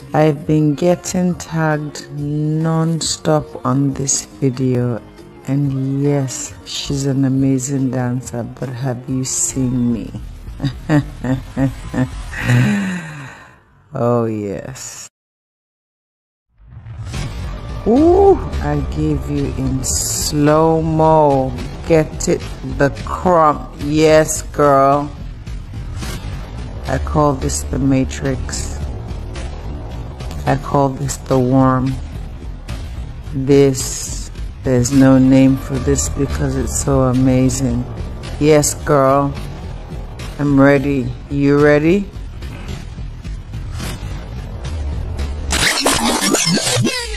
I've been getting tagged non-stop on this video, and yes, she's an amazing dancer, but have you seen me? Oh yes. Ooh, I gave you in slow-mo. Get it? The crump. Yes, girl. I call this the Matrix. I call this the worm. There's no name for this because it's so amazing. Yes, girl. I'm ready. You ready?